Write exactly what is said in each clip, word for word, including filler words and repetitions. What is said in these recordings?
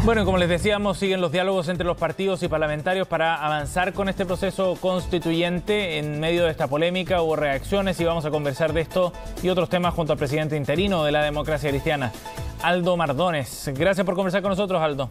Bueno, y como les decíamos, siguen los diálogos entre los partidos y parlamentarios para avanzar con este proceso constituyente. En medio de esta polémica hubo reacciones y vamos a conversar de esto y otros temas junto al presidente interino de la Democracia Cristiana, Aldo Mardones. Gracias por conversar con nosotros, Aldo.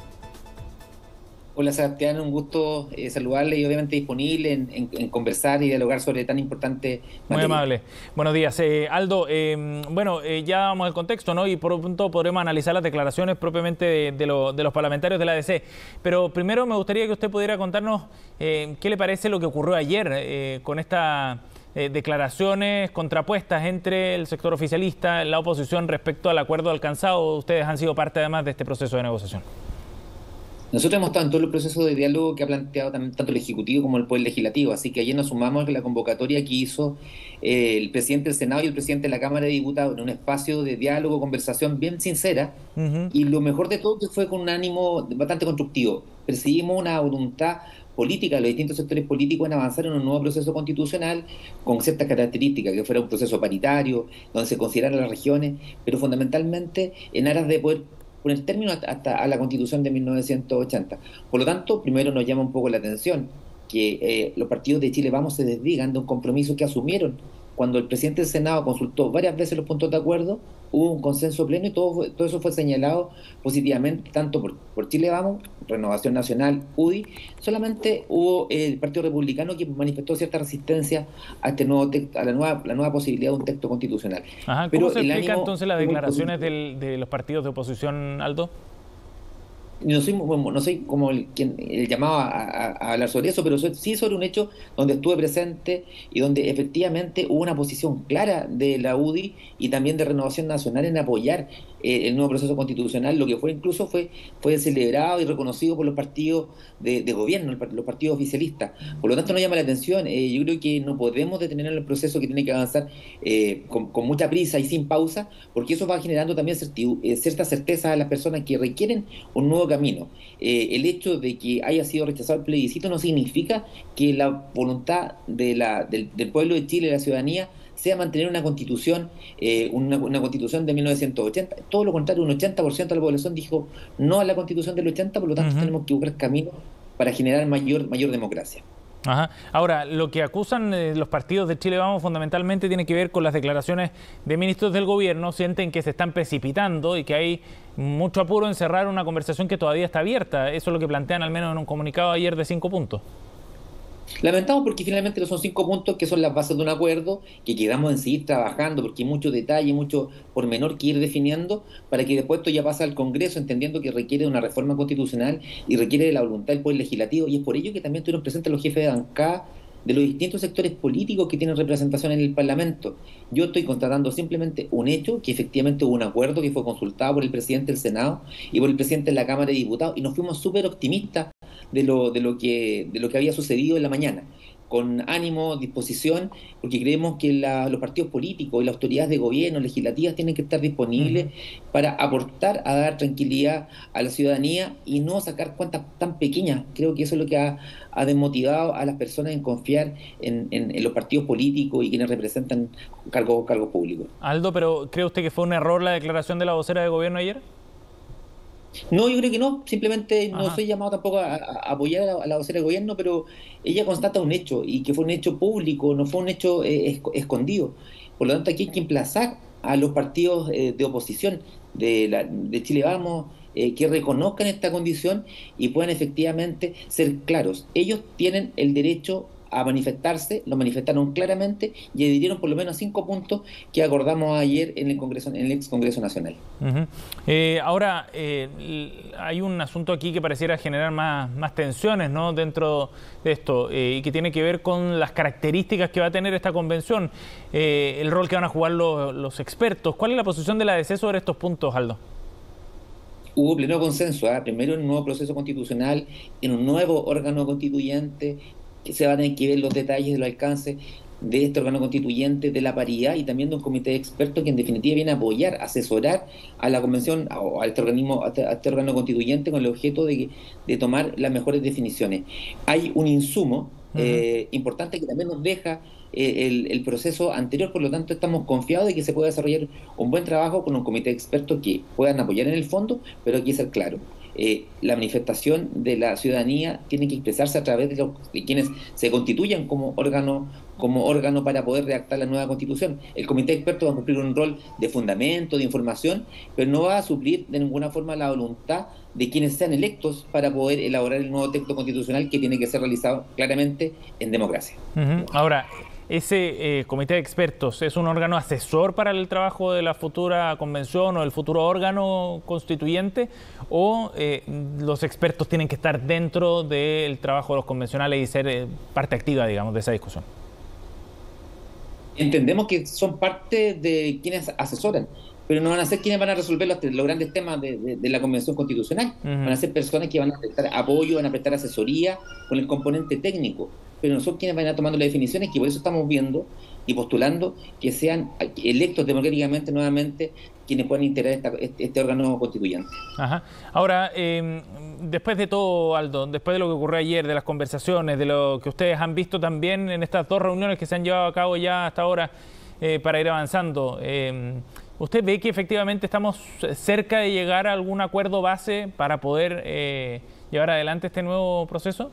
Hola Sebastián, un gusto eh, saludarle y obviamente disponible en, en, en conversar y dialogar sobre tan importante materia. Muy amable. Buenos días. Eh, Aldo, eh, bueno, eh, ya vamos al contexto, ¿no? Y por un punto podremos analizar las declaraciones propiamente de, de, lo, de los parlamentarios de la A D C. Pero primero me gustaría que usted pudiera contarnos eh, qué le parece lo que ocurrió ayer eh, con estas eh, declaraciones contrapuestas entre el sector oficialista y la oposición respecto al acuerdo alcanzado. Ustedes han sido parte además de este proceso de negociación. Nosotros hemos estado en todo el proceso de diálogo que ha planteado tanto el Ejecutivo como el Poder Legislativo, así que ayer nos sumamos a la convocatoria que hizo eh, el presidente del Senado y el presidente de la Cámara de Diputados en un espacio de diálogo, conversación bien sincera, uh-huh. Y lo mejor de todo que fue con un ánimo bastante constructivo. Percibimos una voluntad política de los distintos sectores políticos en avanzar en un nuevo proceso constitucional con ciertas características, que fuera un proceso paritario, donde se consideraran las regiones, pero fundamentalmente en aras de poder poner término hasta a la Constitución de mil novecientos ochenta. Por lo tanto, primero nos llama un poco la atención que eh, los partidos de Chile Vamos se desdigan de un compromiso que asumieron cuando el presidente del Senado consultó varias veces los puntos de acuerdo, hubo un consenso pleno y todo, todo eso fue señalado positivamente tanto por, por Chile Vamos, Renovación Nacional, U D I. Solamente hubo eh, el Partido Republicano que manifestó cierta resistencia a este nuevo texto, a la nueva, la nueva posibilidad de un texto constitucional. Ajá, ¿cómo Pero se explica entonces las declaraciones del, de los partidos de oposición, Aldo? No soy, no soy como el, quien el llamado a, a, a hablar sobre eso, pero soy, sí sobre un hecho donde estuve presente y donde efectivamente hubo una posición clara de la U D I y también de Renovación Nacional en apoyar eh, el nuevo proceso constitucional, lo que fue incluso fue, fue celebrado y reconocido por los partidos de, de gobierno, los partidos oficialistas. Por lo tanto, nos llama la atención. Eh, yo creo que no podemos detener el proceso que tiene que avanzar eh, con, con mucha prisa y sin pausa, porque eso va generando también certi- eh, cierta certeza a las personas que requieren un nuevo camino. Eh, el hecho de que haya sido rechazado el plebiscito no significa que la voluntad de la, del, del pueblo de Chile, de la ciudadanía, sea mantener una constitución, eh, una, una constitución de mil novecientos ochenta. Todo lo contrario, un ochenta por ciento de la población dijo no a la constitución del ochenta, por lo tanto uh-huh. tenemos que buscar caminos para generar mayor, mayor democracia. Ajá. Ahora, lo que acusan eh, los partidos de Chile Vamos fundamentalmente tiene que ver con las declaraciones de ministros del gobierno. Sienten que se están precipitando y que hay mucho apuro en cerrar una conversación que todavía está abierta. Eso es lo que plantean al menos en un comunicado ayer de cinco puntos. Lamentamos porque finalmente no son cinco puntos que son las bases de un acuerdo que quedamos en seguir trabajando porque hay mucho detalle, mucho pormenor que ir definiendo para que después esto ya pase al Congreso entendiendo que requiere de una reforma constitucional y requiere de la voluntad del Poder Legislativo, y es por ello que también estuvieron presentes los jefes de bancada de los distintos sectores políticos que tienen representación en el Parlamento. Yo estoy constatando simplemente un hecho, que efectivamente hubo un acuerdo que fue consultado por el presidente del Senado y por el presidente de la Cámara de Diputados, y nos fuimos súper optimistas de lo, de, lo que, de lo que había sucedido en la mañana, con ánimo, disposición, porque creemos que la, los partidos políticos y las autoridades de gobierno, legislativas, tienen que estar disponibles uh-huh. para aportar a dar tranquilidad a la ciudadanía y no sacar cuentas tan pequeñas. Creo que eso es lo que ha, ha desmotivado a las personas en confiar en, en, en los partidos políticos y quienes representan cargos, cargos públicos. Aldo, pero ¿cree usted que fue un error la declaración de la vocera de gobierno ayer? No, yo creo que no, simplemente no Ajá. soy llamado tampoco a, a apoyar a la, a la vocera del gobierno, pero ella constata un hecho, y que fue un hecho público, no fue un hecho eh, esc- escondido. Por lo tanto, aquí hay que emplazar a los partidos eh, de oposición de, la, de Chile Vamos, eh, que reconozcan esta condición y puedan efectivamente ser claros. Ellos tienen el derecho a manifestarse, lo manifestaron claramente y adhirieron por lo menos cinco puntos que acordamos ayer en el Congreso, en el ex Congreso Nacional. Uh-huh. Eh, ahora, eh, hay un asunto aquí que pareciera generar más, más tensiones, ¿no?, dentro de esto, eh, y que tiene que ver con las características que va a tener esta convención, eh, el rol que van a jugar los, los expertos. ¿Cuál es la posición de la A D C sobre estos puntos, Aldo? Hubo pleno consenso, ¿eh? Primero en un nuevo proceso constitucional, en un nuevo órgano constituyente, que se van a tener que ver los detalles de los alcances de este órgano constituyente, de la paridad y también de un comité de expertos que en definitiva viene a apoyar, asesorar a la convención o a este organismo, a este, a este órgano constituyente con el objeto de, de tomar las mejores definiciones. Hay un insumo uh-huh. eh, importante que también nos deja eh, el, el proceso anterior, por lo tanto estamos confiados de que se pueda desarrollar un buen trabajo con un comité de expertos que puedan apoyar en el fondo, pero hay que ser claro. Eh, la manifestación de la ciudadanía tiene que expresarse a través de, los, de quienes se constituyan como órgano, como órgano para poder redactar la nueva constitución. El comité de expertos va a cumplir un rol de fundamento, de información, pero no va a suplir de ninguna forma la voluntad de quienes sean electos para poder elaborar el nuevo texto constitucional que tiene que ser realizado claramente en democracia. Uh-huh. Ahora, ¿ese eh, comité de expertos es un órgano asesor para el trabajo de la futura convención o el futuro órgano constituyente? ¿O eh, los expertos tienen que estar dentro del trabajo de los convencionales y ser eh, parte activa, digamos, de esa discusión? Entendemos que son parte de quienes asesoran, pero no van a ser quienes van a resolver los, los grandes temas de, de, de la Convención Constitucional. Uh-huh. Van a ser personas que van a prestar apoyo, van a prestar asesoría con el componente técnico, pero no son quienes van a ir tomando las definiciones, que por eso estamos viendo y postulando que sean electos democráticamente nuevamente quienes puedan integrar esta, este, este órgano constituyente. Ajá. Ahora, eh, después de todo, Aldo, después de lo que ocurrió ayer, de las conversaciones, de lo que ustedes han visto también en estas dos reuniones que se han llevado a cabo ya hasta ahora eh, para ir avanzando, eh, ¿usted ve que efectivamente estamos cerca de llegar a algún acuerdo base para poder eh, llevar adelante este nuevo proceso?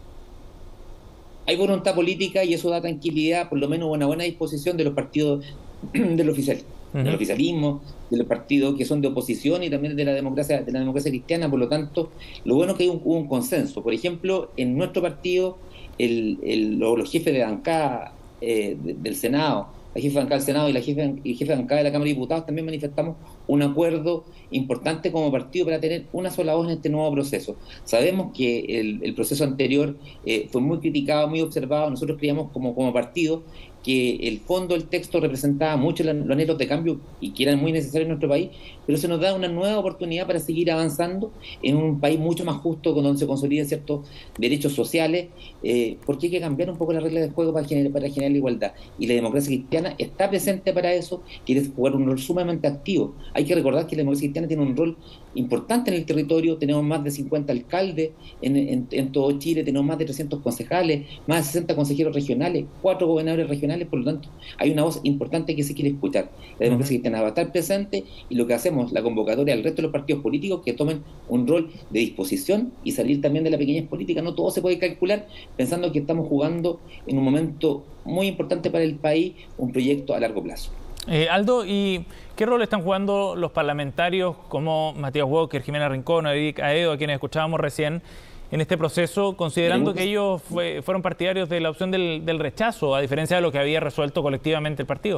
Hay voluntad política y eso da tranquilidad, por lo menos una buena disposición de los partidos del, oficial, uh-huh. del oficialismo, de los partidos que son de oposición y también de la democracia, de la democracia cristiana. Por lo tanto, lo bueno es que hay un, hubo un consenso. Por ejemplo, en nuestro partido, el, el, los, los jefes de bancada eh, de, del Senado, la jefa de bancada del Senado y la jefe, y jefe de bancada de la Cámara de Diputados también manifestamos un acuerdo importante como partido para tener una sola voz en este nuevo proceso. Sabemos que el, el proceso anterior eh, fue muy criticado, muy observado. Nosotros creíamos como, como partido que el fondo del texto representaba mucho los anhelos de cambio y que eran muy necesarios en nuestro país, pero se nos da una nueva oportunidad para seguir avanzando en un país mucho más justo, con donde se consoliden ciertos derechos sociales, eh, porque hay que cambiar un poco las reglas de juego para generar, para generar la igualdad. Y la democracia cristiana está presente para eso, quiere jugar un rol sumamente activo. Hay que recordar que la democracia cristiana tiene un rol importante en el territorio. Tenemos más de cincuenta alcaldes en, en, en todo Chile, tenemos más de trescientos concejales, más de sesenta consejeros regionales, cuatro gobernadores regionales. Por lo tanto, hay una voz importante que se quiere escuchar. La democracia cristiana va a estar presente y lo que hacemos, la convocatoria al resto de los partidos políticos que tomen un rol de disposición y salir también de la pequeñez política. No todo se puede calcular pensando que estamos jugando en un momento muy importante para el país, un proyecto a largo plazo. Eh, Aldo, ¿y qué rol están jugando los parlamentarios como Matías Walker, Jimena Rincón, Eric Aedo, a quienes escuchábamos recién, en este proceso, considerando que ellos fue, fueron partidarios de la opción del, del rechazo, a diferencia de lo que había resuelto colectivamente el partido?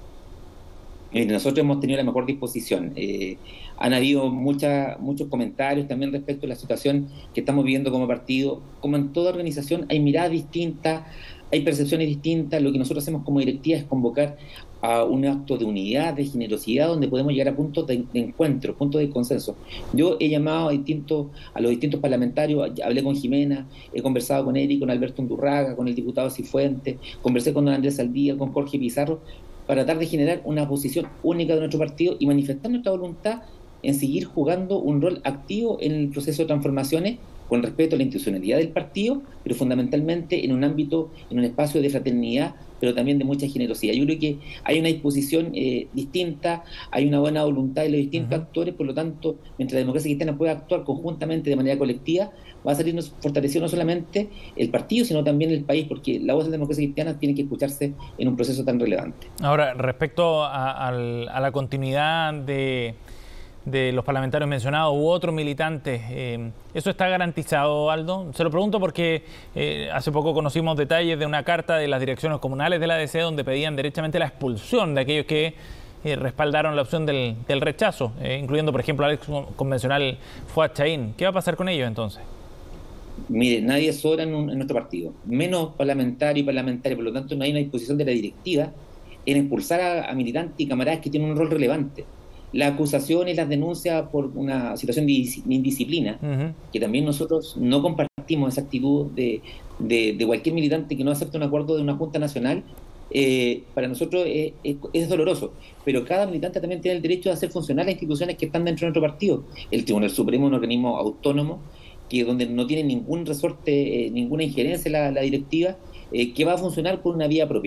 Eh, nosotros hemos tenido la mejor disposición. Eh, han habido mucha, muchos comentarios también respecto a la situación que estamos viviendo como partido. Como en toda organización hay miradas distintas, hay percepciones distintas. Lo que nosotros hacemos como directiva es convocar a un acto de unidad, de generosidad, donde podemos llegar a puntos de, de encuentro, puntos de consenso. Yo he llamado a, distintos, a los distintos parlamentarios, hablé con Jimena, he conversado con Eric, con Alberto Undurraga, con el diputado Cifuentes, conversé con don Andrés Saldía, con Jorge Pizarro, para tratar de generar una posición única de nuestro partido y manifestar nuestra voluntad en seguir jugando un rol activo en el proceso de transformaciones, con respeto a la institucionalidad del partido, pero fundamentalmente en un ámbito, en un espacio de fraternidad, pero también de mucha generosidad. Yo creo que hay una disposición eh, distinta, hay una buena voluntad de los distintos uh-huh. actores, por lo tanto, mientras la democracia cristiana pueda actuar conjuntamente de manera colectiva, va a salir fortalecido no solamente el partido, sino también el país, porque la voz de la democracia cristiana tiene que escucharse en un proceso tan relevante. Ahora, respecto a, a, a la continuidad de... de los parlamentarios mencionados u otros militantes, eh, ¿eso está garantizado, Aldo? Se lo pregunto porque eh, hace poco conocimos detalles de una carta de las direcciones comunales de la A D C donde pedían derechamente la expulsión de aquellos que eh, respaldaron la opción del, del rechazo, eh, incluyendo, por ejemplo, al ex convencional Fuad Chaín. ¿Qué va a pasar con ellos entonces? Mire, nadie sobra en, un, en nuestro partido, menos parlamentario y parlamentario, por lo tanto no hay una disposición de la directiva en expulsar a, a militantes y camaradas que tienen un rol relevante. Las acusaciones, las denuncias por una situación de indisciplina, uh-huh. que también nosotros no compartimos esa actitud de, de, de cualquier militante que no acepta un acuerdo de una Junta Nacional, eh, para nosotros es, es, es doloroso. Pero cada militante también tiene el derecho de hacer funcionar las instituciones que están dentro de nuestro partido. El Tribunal Supremo es un organismo autónomo, que donde no tiene ningún resorte, eh, ninguna injerencia la, la directiva, eh, que va a funcionar por una vía propia.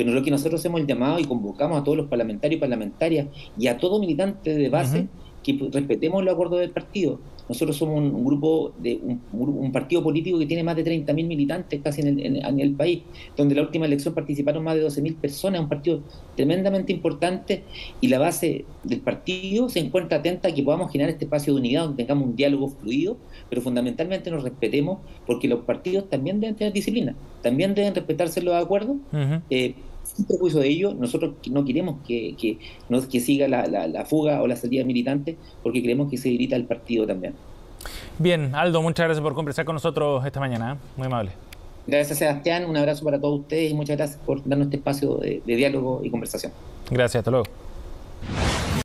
pero lo que nosotros hemos llamado y convocamos a todos los parlamentarios y parlamentarias y a todo militante de base, uh-huh, que respetemos los acuerdos del partido. Nosotros somos un, un grupo, de un, un partido político que tiene más de treinta mil militantes casi en el, en, en el país, donde la última elección participaron más de doce mil personas, un partido tremendamente importante, y la base del partido se encuentra atenta a que podamos generar este espacio de unidad donde tengamos un diálogo fluido, pero fundamentalmente nos respetemos, porque los partidos también deben tener disciplina, también deben respetarse los acuerdos. Uh-huh. eh, Sin perjuicio de ello, nosotros no queremos que, que, no, que siga la, la, la fuga o la salida militante, porque queremos que se dirita el partido también. Bien, Aldo, muchas gracias por conversar con nosotros esta mañana, ¿eh? Muy amable. Gracias, Sebastián, un abrazo para todos ustedes y muchas gracias por darnos este espacio de, de diálogo y conversación. Gracias, hasta luego.